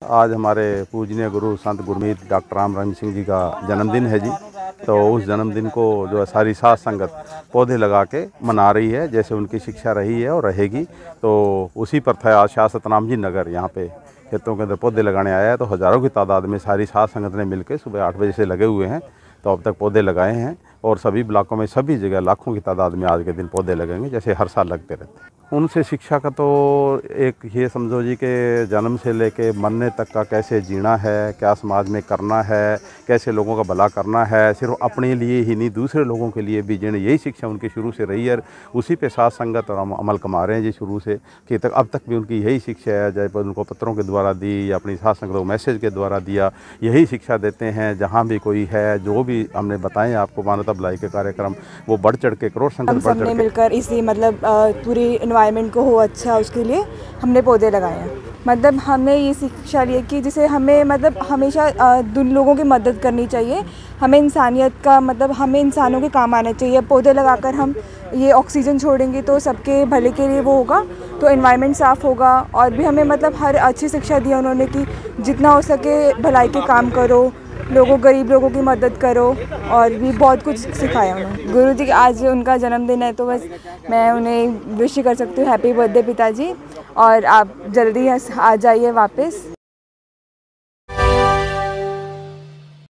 आज हमारे पूजनीय गुरु संत गुरमीत डॉक्टर राम रहीम सिंह जी का जन्मदिन है जी। तो उस जन्मदिन को जो है सारी साध संगत पौधे लगा के मना रही है, जैसे उनकी शिक्षा रही है और रहेगी। तो उसी पर था आज शासत राम जी नगर यहाँ पे खेतों के अंदर पौधे लगाने आया है। तो हज़ारों की तादाद में सारी साध संगत ने मिलकर सुबह 8 बजे से लगे हुए हैं। तो अब तक पौधे लगाए हैं और सभी ब्लॉकों में सभी जगह लाखों की तादाद में आज के दिन पौधे लगेंगे, जैसे हर साल लगते रहते हैं। उनसे शिक्षा का तो एक ये समझो जी कि जन्म से लेके मरने तक का कैसे जीना है, क्या समाज में करना है, कैसे लोगों का भला करना है, सिर्फ अपने लिए ही नहीं दूसरे लोगों के लिए भी जीने, यही शिक्षा उनकी शुरू से रही है। उसी पे साथ संगत और अमल कमा रहे हैं जी शुरू से कि तक अब तक भी उनकी यही शिक्षा है। चाहे उनको पत्रों के द्वारा दी या अपनी साथ संगत को मैसेज के द्वारा दिया, यही शिक्षा देते हैं। जहाँ भी कोई है, जो भी हमने बताएं आपको मानवता भलाई के कार्यक्रम, वो बढ़ चढ़ के करोड़ संगत बढ़ चढ़ के मिलकर इसी पूरी एनवायरनमेंट को हो अच्छा, उसके लिए हमने पौधे लगाए हैं। हमने ये शिक्षा ली कि जिसे हमें हमेशा लोगों की मदद करनी चाहिए। हमें इंसानियत का हमें इंसानों के काम आना चाहिए। पौधे लगाकर हम ये ऑक्सीजन छोड़ेंगे तो सबके भले के लिए वो होगा, तो एनवायरनमेंट साफ़ होगा। और भी हमें हर अच्छी शिक्षा दी उन्होंने कि जितना हो सके भलाई के काम करो, गरीब लोगों की मदद करो, और भी बहुत कुछ सिखाया उन्होंने। गुरु जी आज उनका जन्मदिन है, तो बस मैं उन्हें विश कर सकती हूँ हैप्पी बर्थडे पिताजी, और आप जल्दी आ जाइए वापस।